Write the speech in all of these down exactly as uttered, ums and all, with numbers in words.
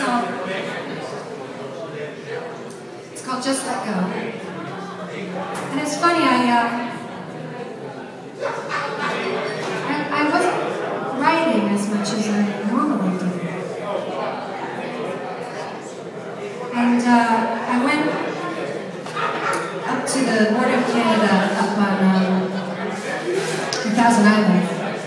song. It's called Just Let Go. And it's funny, I, uh, I, I wasn't writing as much as I normally do. And uh, I went up to the border of Canada, up on um, Thousand Island.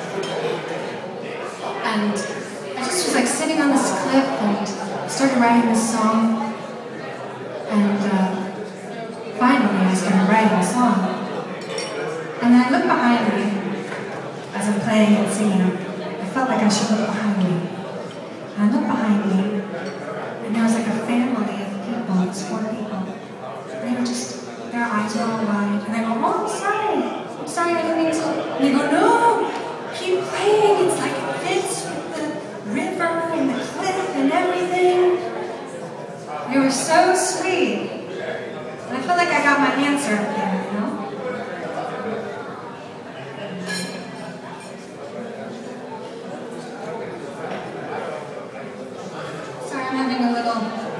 And I just was like sitting on this cliff and started writing this song. And uh, finally I started writing a song. And then I looked behind me as I'm playing and singing. I felt like I should look behind me. And I looked behind me, and there was like a family of people, it's four people. They were just, their eyes were all wide. And I go, oh, I'm sorry. I'm sorry I didn't mean to. And they go, no, keep playing. It's like it fits with the river and the cliff and everything. They were so sweet. And I felt like I got my answer up there, you know? Sorry, I'm having a little...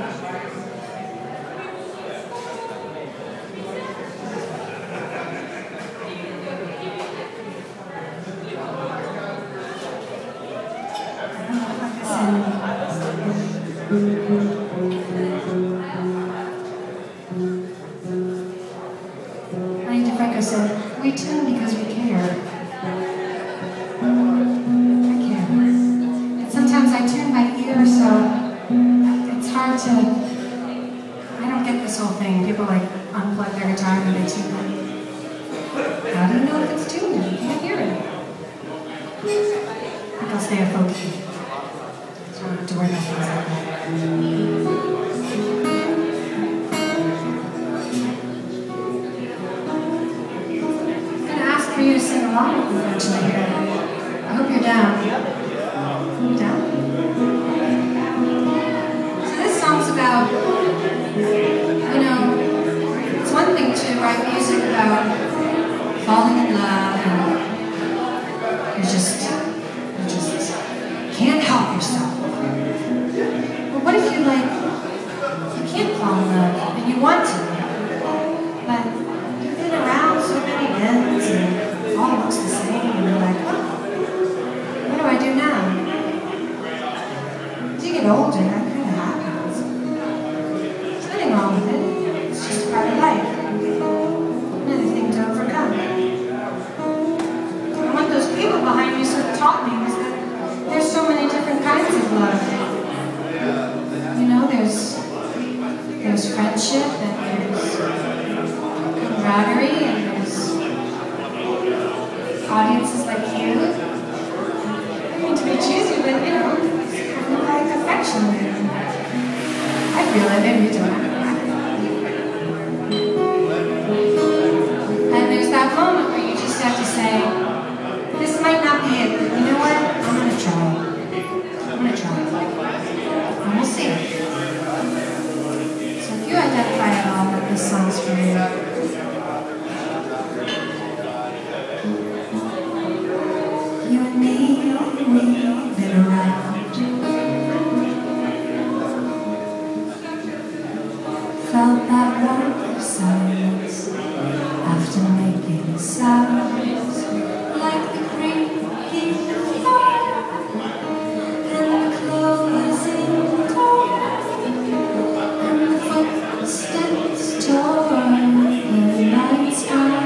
Lenny DeFranco said, we tune because we care. I care. And sometimes I tune by ear, so it's hard to... I don't get this whole thing. People like unplug their guitar and they tune it. How do you know if it's tuned? You can't hear it. I think I'll stay a folky. So I don't have to worry about things like that. For you to sing along with me eventually here. I hope you're down. You're down? So this song's about, you know, it's one thing to write music about falling in love and you're just, you just can't help yourself. But what if you like, you can't fall in love and you want to, but you've been around so many ends and all looks the same, and you're like, oh, what do I do now? As you get older, that kind of happens. There's nothing wrong with it. It's just part of life. Another thing to overcome. And what those people behind me sort of taught me was that there's so many different kinds of love. You know, there's there's friendship, and there's camaraderie, and there's audiences like you. I mean to be choosy, but you know, kind of like affection. I feel it, maybe you don't. And there's that moment where you just have to say, this might not be it, but you know what? I'm gonna try. I'm gonna try. And we'll see. So if you identify at all that this song's for you, you and me, we've been around. Felt that warmth of silence after making sounds like the creaking fire and the closing door and the footsteps toward the night sky.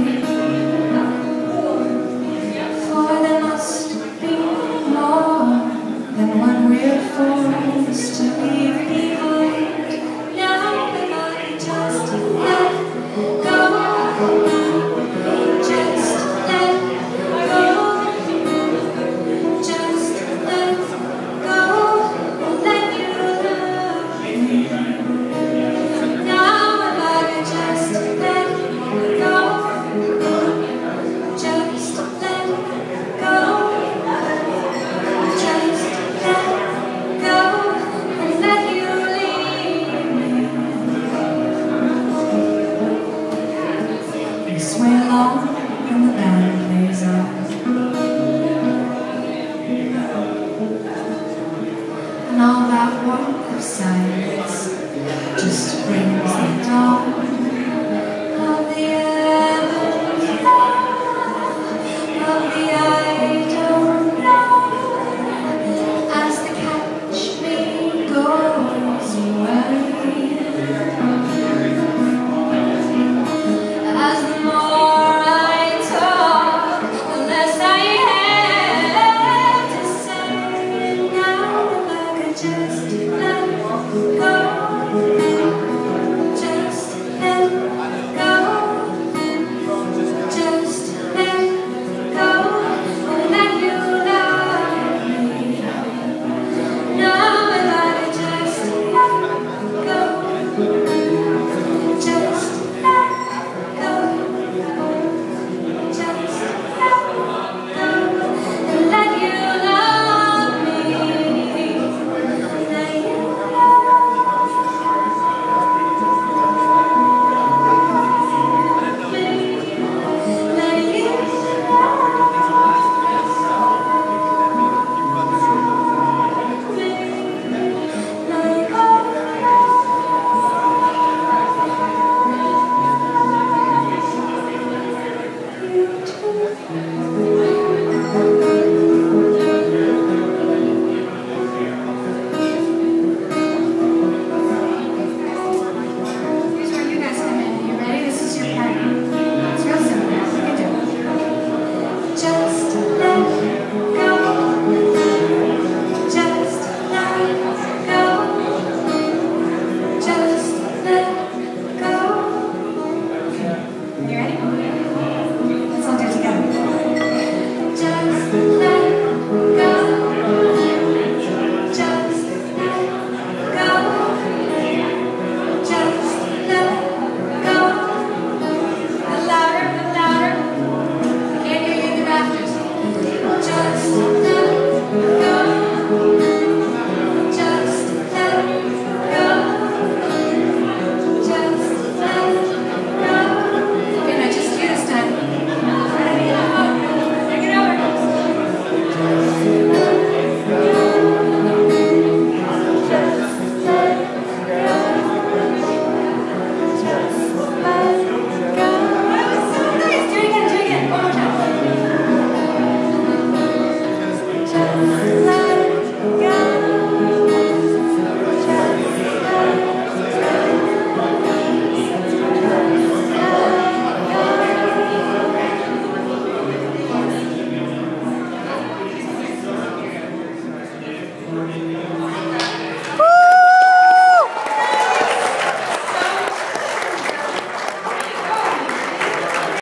Forced to leave behind. Now that I just let go, just